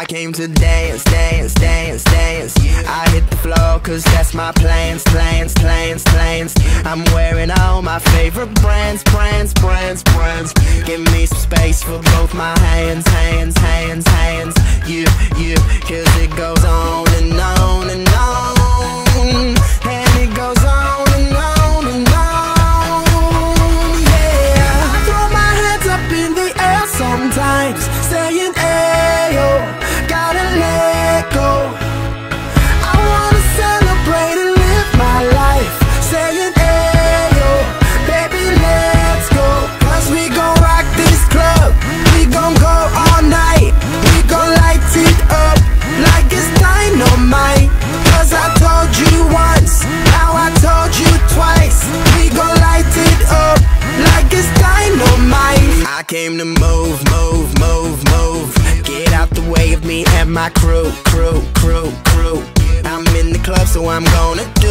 I came to dance, dance, dance, dance. I hit the floor cause that's my plans, plans, plans, plans. I'm wearing all my favorite brands, brands, brands, brands. Give me some space for both my hands, hands, hands, hands. You, cause it goes on and on and on. And it goes on and on and on. Yeah, I throw my hands up in the air sometimes, saying ayo, gotta let go. I wanna celebrate and live my life, saying ayo, baby let's go. Cause we gon' rock this club, we gon' go all night. We gon' light it up like it's dynamite. Cause I told you once, now I told you twice. We gon' light it up like it's dynamite. I came to move, move, move, move. Get out the way of me and my crew, crew, crew, crew. I'm in the club so I'm gonna